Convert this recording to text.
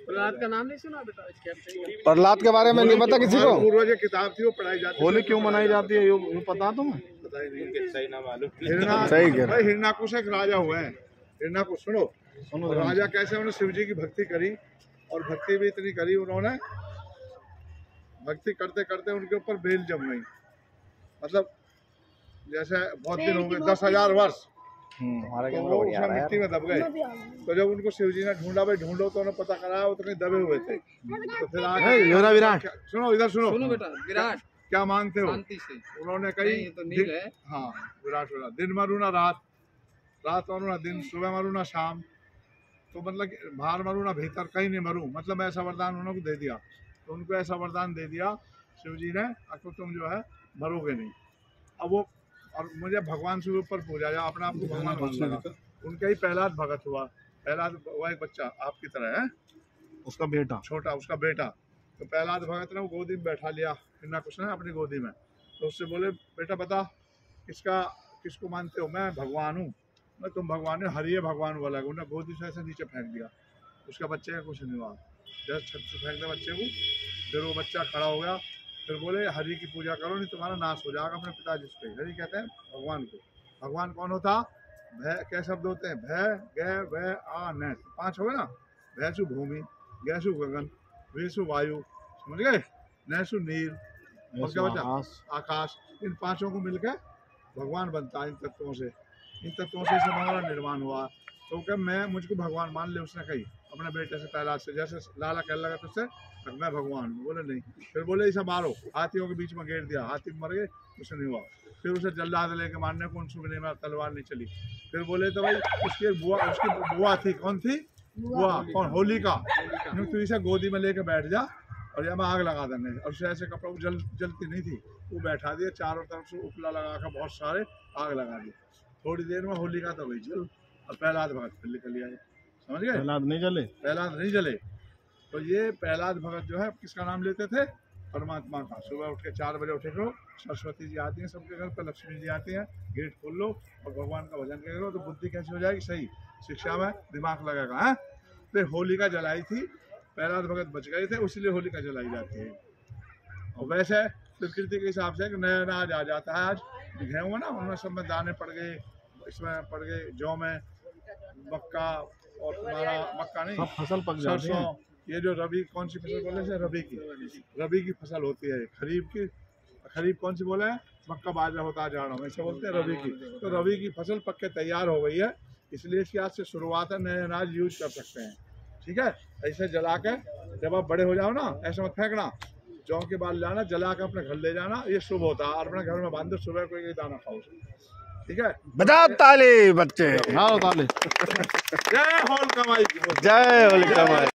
प्रहलाद का नाम नहीं सुना बेटा? प्रहलाद के बारे में नहीं पता किसी को? पूर्वज किताब थी वो पढ़ाई जाती। होली क्यों मनाई जाती है यूँ पता तुम्हें? पता ही नहीं, सही ना मालूम। सही कह भाई हिरणाकुश एक राजा हुए हैं। हिरणाकुश सुनो राजा कैसे उन्होंने शिव जी की भक्ति करी, और भक्ति भी इतनी करी उन्होंने, भक्ति करते करते उनके ऊपर बेल जम गई। मतलब जैसे बहुत दिन हो गए, 10,000 वर्ष, तो वो उसमें मिट्टी में दब गए। तो जब उनको शिव जी ने ढूंढा, भाई ढूंढो, तो उन्हें पता करा वो तो कहीं दबे हुए थे। तो फिर आगे विराट सुनो, इधर सुनो बेटा, विराट क्या मानते हो? उन्होंने कही तो नील है। हाँ विराट विराट, दिन मरू ना रात, रात मरू ना दिन, सुबह मरू ना शाम, तो मतलब बाहर मरू ना भीतर, कहीं नहीं मरू, मतलब ऐसा वरदान उन्होंने दे दिया। तो उनको ऐसा वरदान दे दिया शिव जी ने, तो तुम जो है मरोगे नहीं। अब वो और मुझे भगवान शिव ऊपर पूजा जा, अपने आप को भगवान मान लगा। उनका ही प्रहलाद भगत हुआ। प्रहलाद हुआ एक बच्चा आपकी तरह है, उसका बेटा छोटा, उसका बेटा। तो प्रहलाद भगत ने वो गोदी में बैठा लिया हिरणाकुश ने अपनी गोदी में। तो उससे बोले बेटा बता किसको मानते हो? मैं भगवान हूँ। मैं तुम भगवान हो? हरि भगवान बोला। उन्हें गोदी से ऐसे नीचे फेंक दिया। उसका बच्चे का कुछ नहीं हुआ, जैसे छत से फेंक दिया बच्चे को। फिर वो बच्चा खड़ा हो गया। फिर बोले हरि की पूजा करो, नहीं तुम्हारा नाश हो जाएगा अपने पिताजी से। हरि कहते हैं भगवान को। भगवान कौन होता? भय क्या शब्द होते हैं? भय, गय, वय, आ, न, 5 हो गए ना। भयसु भूमि, गैसु गगन, वेसु वायु, समझ गए, नैसु नीर, और क्या बचा? आकाश। इन 5 को मिलकर भगवान बनता है। इन तत्वों से हमारा निर्माण हुआ। तो क्या मैं मुझको भगवान मान ले, उसने कही अपने बेटे से प्रहलाद से। जैसे लाला कहने लगा तुझसे मैं भगवान हूँ, बोले नहीं। फिर बोले इसे मारो, हाथियों के बीच में घेर दिया, हाथी मर गए, कुछ नहीं हुआ। फिर उसे जल्लाद लेके मारने को उनसे में तलवार नहीं चली। फिर बोले तो भाई उसकी बुआ थी, कौन थी? बुआ कौन? होलिका। तू इसे गोदी में लेके बैठ जा और यहाँ में आग लगा देने। और उसे ऐसे कपड़ा जलती नहीं थी, वो बैठा दिया, चारों तरफ से उपला लगा कर बहुत सारे आग लगा दी। थोड़ी देर में होलिका तो गई जल, और प्रहलाद भगत फिर निकल आए। समझ गए? प्रहलाद नहीं जले। तो ये प्रहलाद भगत जो है किसका नाम लेते थे? परमात्मा का। सुबह उठ के 4 बजे उठे करो, सरस्वती जी आती हैं सबके घर पर, लक्ष्मी जी आती हैं, गेट खोल लो और भगवान का भजन करो, तो बुद्धि कैसी हो जाएगी? सही शिक्षा में दिमाग लगेगा। है फिर होलिका जलाई थी, प्रहलाद भगत बच गए थे, इसलिए होलिका जलाई जाती है। और वैसे प्रकृति के हिसाब से नया अनाज आ जाता है। आज गेहूँ ना, उनमें सब में दाने पड़ गए, इसमें पड़ गए, जौ में, मक्का, और तुम्हारा मक्का नहीं, फसल पक जाती है। ये जो रबी कौन सी फसल बोले थे? रबी की फसल होती है। खरीफ कौन सी बोले हैं? मक्का बाजरा होता है जाड़ों में, इसे बोलते हैं रबी की। तो रबी की फसल पक के तैयार हो गई है, इसलिए इसकी आज से शुरुआत है, नए अनाज यूज कर सकते हैं। ठीक है, ऐसे जला के जब आप बड़े हो जाओ ना, ऐसे मत फेंकना, जौ के बाल लाना, जला के अपने घर ले जाना, ये शुभ होता है। और अपने घर में बांध दो, सुबह कोई दाना खाओ। ठीक है, बजा ताली बच्चे, हाँ ताली। जय होल कमाई। जय होली कमाई।